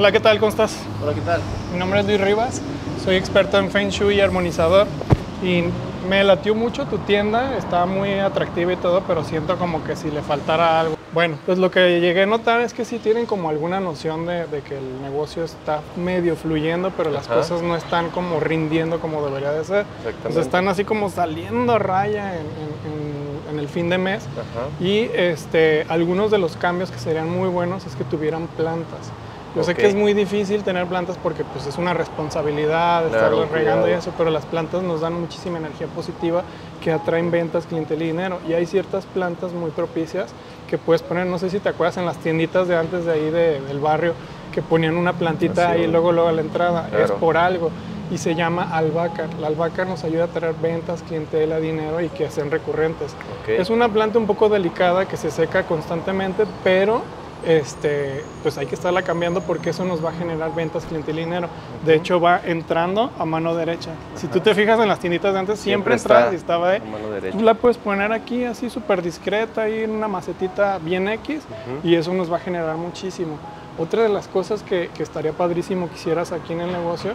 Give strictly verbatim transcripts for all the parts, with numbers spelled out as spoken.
Hola, ¿qué tal? ¿Cómo estás? Hola, ¿qué tal? Mi nombre es Luis Rivas, soy experto en Feng Shui y armonizador y me latió mucho tu tienda, está muy atractiva y todo, pero siento como que si le faltara algo. Bueno, pues lo que llegué a notar es que sí tienen como alguna noción de, de que el negocio está medio fluyendo, pero las Ajá. cosas no están como rindiendo como debería de ser. Pues están así como saliendo a raya en, en, en, en el fin de mes. Ajá. Y este, algunos de los cambios que serían muy buenos es que tuvieran plantas. Yo sé Ok. que es muy difícil tener plantas porque pues, es una responsabilidad Claro, estarlas regando y cuidado. eso, pero las plantas nos dan muchísima energía positiva que atraen ventas, clientela y dinero. Y hay ciertas plantas muy propicias que puedes poner, no sé si te acuerdas, en las tienditas de antes de ahí de, del barrio, que ponían una plantita Así, ahí luego, luego a la entrada. claro. Es por algo. Y se llama albahaca. La albahaca nos ayuda a traer ventas, clientela, dinero y que sean recurrentes. Okay. Es una planta un poco delicada que se seca constantemente, pero este, pues hay que estarla cambiando porque eso nos va a generar ventas, clientela y dinero. Uh-huh. De hecho, va entrando a mano derecha. Uh-huh. Si tú te fijas en las tienditas de antes, siempre, siempre entraba y estaba ahí. A mano derecha. Tú la puedes poner aquí así súper discreta, ahí en una macetita bien X, uh-huh. y eso nos va a generar muchísimo. Otra de las cosas que, que estaría padrísimo que hicieras aquí en el negocio,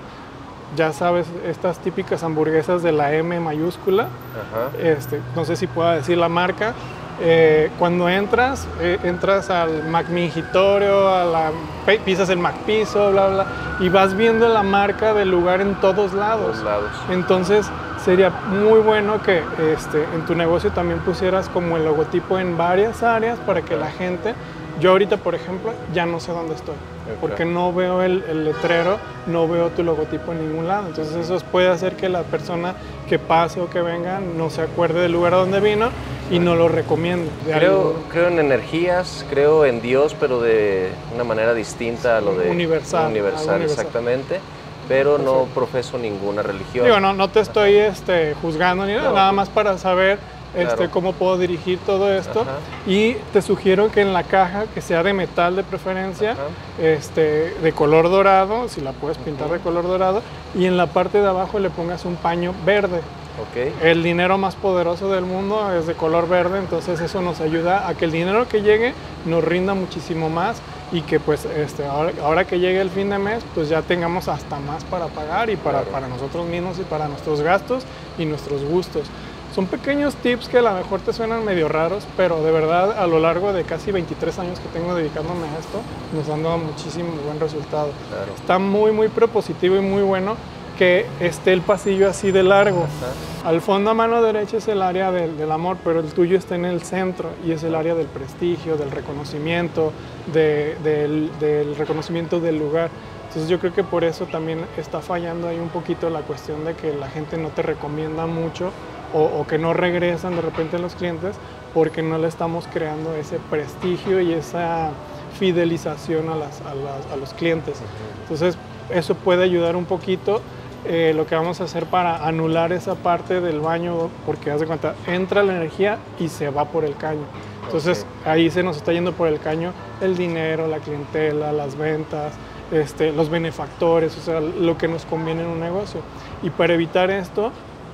ya sabes, estas típicas hamburguesas de la M mayúscula, uh-huh. este, no sé si pueda decir la marca. Eh, cuando entras, eh, entras al McMingitorio, a la, pisas el McPiso, bla, bla, y vas viendo la marca del lugar en todos lados. Todos lados. Entonces, sería muy bueno que este, en tu negocio también pusieras como el logotipo en varias áreas para que la gente... Yo ahorita, por ejemplo, ya no sé dónde estoy, okay. porque no veo el, el letrero, no veo tu logotipo en ningún lado. Entonces eso puede hacer que la persona que pase o que venga no se acuerde del lugar a donde vino y no lo recomiende. Creo, creo en energías, creo en Dios, pero de una manera distinta a lo de... Universal. Universal, universal. Exactamente. Pero no profeso ninguna religión. Digo, no, no te estoy este, juzgando ni nada, no. nada más para saber... Este, claro. cómo puedo dirigir todo esto. Ajá. Y te sugiero que en la caja, que sea de metal de preferencia, este, de color dorado, si la puedes pintar uh-huh. de color dorado, y en la parte de abajo le pongas un paño verde. Okay. El dinero más poderoso del mundo es de color verde, entonces eso nos ayuda a que el dinero que llegue nos rinda muchísimo más y que pues este, ahora, ahora que llegue el fin de mes pues ya tengamos hasta más para pagar y para, claro. para nosotros mismos y para nuestros gastos y nuestros gustos. Son pequeños tips que a lo mejor te suenan medio raros, pero de verdad a lo largo de casi veintitrés años que tengo dedicándome a esto, nos han dado muchísimo buen resultado. Claro. Está muy, muy propositivo y muy bueno que esté el pasillo así de largo. Ajá. Al fondo a mano derecha es el área del, del amor, pero el tuyo está en el centro y es el área del prestigio, del reconocimiento, de, del, del reconocimiento del lugar. Entonces yo creo que por eso también está fallando ahí un poquito la cuestión de que la gente no te recomienda mucho o, o que no regresan de repente los clientes porque no le estamos creando ese prestigio y esa fidelización a, las, a, las, a los clientes. Entonces eso puede ayudar un poquito. Eh, lo que vamos a hacer para anular esa parte del baño, porque haz de cuenta, entra la energía y se va por el caño. Entonces okay. ahí se nos está yendo por el caño el dinero, la clientela, las ventas, este, los benefactores, o sea, lo que nos conviene en un negocio. Y para evitar esto,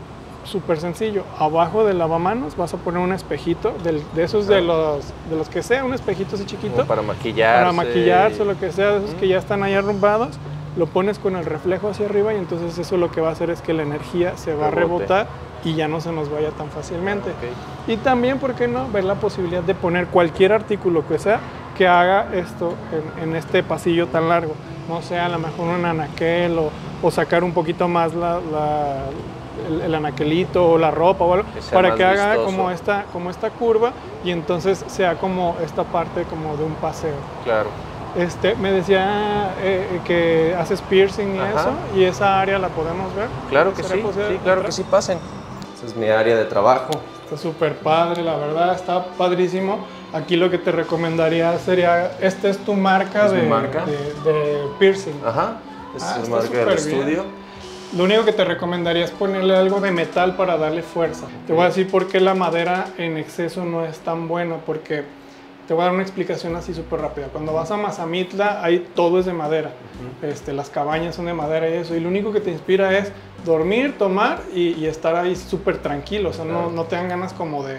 súper sencillo, abajo del lavamanos vas a poner un espejito, del, de esos de los, de los que sea, un espejito así chiquito. Como para maquillarse. Para maquillarse o lo que sea, de esos uh-huh. que ya están ahí arrumbados. Lo pones con el reflejo hacia arriba y entonces eso lo que va a hacer es que la energía se va Rebote. a rebotar y ya no se nos vaya tan fácilmente. Okay. Y también, ¿por qué no? Ver la posibilidad de poner cualquier artículo que sea que haga esto en, en este pasillo tan largo. No sé, a lo mejor un anaquel o, o sacar un poquito más la, la, el, el anaquelito o la ropa o algo, que para que haga vistoso. como esta, como esta curva y entonces sea como esta parte como de un paseo. Claro. Este, me decía eh, que haces piercing y Ajá. eso, y esa área la podemos ver. Claro que sí, sí, claro que sí, pasen. Esa es mi área de trabajo. Está súper padre, la verdad, está padrísimo. Aquí lo que te recomendaría sería, esta es tu marca, ¿Es de, mi marca? De, de piercing. Ajá, esta ah, es la marca del estudio. Lo único que te recomendaría es ponerle algo de metal para darle fuerza. Okay. Te voy a decir por qué la madera en exceso no es tan buena, porque... Te voy a dar una explicación así súper rápida. Cuando vas a Mazamitla, ahí todo es de madera. Uh-huh. este, las cabañas son de madera y eso. Y lo único que te inspira es dormir, tomar y, y estar ahí súper tranquilo. O sea, claro. no, no te dan ganas como de,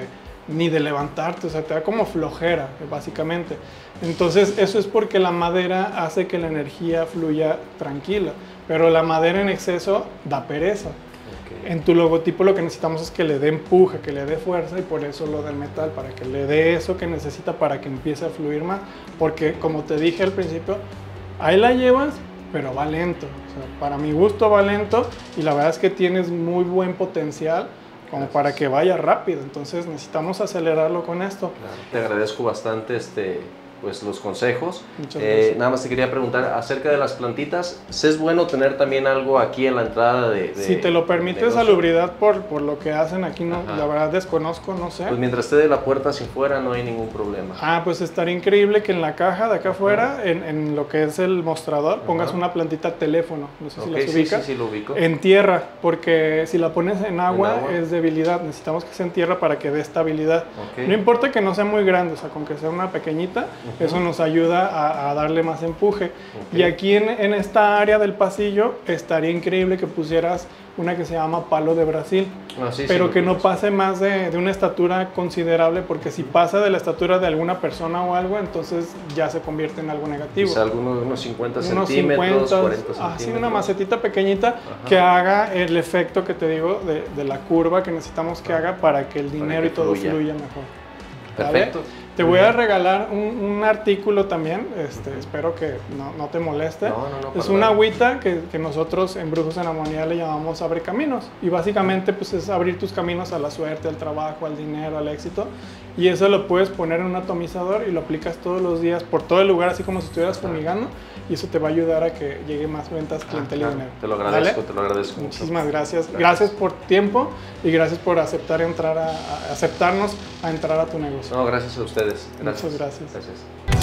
ni de levantarte, o sea, te da como flojera, básicamente. Entonces, eso es porque la madera hace que la energía fluya tranquila, pero la madera en exceso da pereza. Okay. En tu logotipo lo que necesitamos es que le dé empuje, que le dé fuerza, y por eso lo del metal, para que le dé eso que necesita para que empiece a fluir más, porque como te dije al principio, ahí la llevas, pero va lento. O sea, para mi gusto va lento, y la verdad es que tienes muy buen potencial como Gracias. Para que vaya rápido. Entonces necesitamos acelerarlo con esto. Claro. Te agradezco bastante este, pues, los consejos. Muchas gracias. Eh, nada más te quería preguntar acerca de las plantitas. ¿Es bueno tener también algo aquí en la entrada de, de Si te lo permite salubridad por, por lo que hacen aquí, no, la verdad desconozco, no sé. Pues mientras esté de la puerta hacia afuera no hay ningún problema. Ah, pues estaría increíble que en la caja de acá afuera, en, en lo que es el mostrador, Ajá. pongas una plantita teléfono. No sé okay, si las ubicas. Sí, sí, sí, lo ubico. En tierra, porque si la pones en agua, ¿En agua? es debilidad. Necesitamos que sea en tierra para que dé estabilidad. Okay. No importa que no sea muy grande, o sea, con que sea una pequeñita, uh-huh. eso nos ayuda A, a darle más empuje. Okay. Y aquí en, en esta área del pasillo estaría increíble que pusieras una que se llama palo de Brasil, ah, sí, pero sí, que no pase más de, de una estatura considerable, porque si pasa de la estatura de alguna persona o algo, entonces ya se convierte en algo negativo. Quizá algunos unos cincuenta unos centímetros, cincuenta, cuarenta centímetros. Así una macetita pequeñita Ajá. que haga el efecto que te digo de, de la curva que necesitamos que haga para que el dinero que y todo fluya, fluya mejor. Perfecto. ¿Vale? Te voy a regalar un, un artículo también, este, uh-huh. espero que no, no te moleste. No, no, no, es una agüita que, que nosotros en Brujos en Armonía le llamamos Abre Caminos. Y básicamente pues, es abrir tus caminos a la suerte, al trabajo, al dinero, al éxito. Y eso lo puedes poner en un atomizador y lo aplicas todos los días por todo el lugar, así como si estuvieras fumigando. Y eso te va a ayudar a que llegue más ventas, clientela y dinero. Te lo agradezco, ¿Vale? te lo agradezco. Muchísimas gracias. gracias. Gracias por tiempo y gracias por aceptar entrar a, a aceptarnos a entrar a tu negocio. No, gracias a ustedes. Muchas Gracias. gracias. Gracias.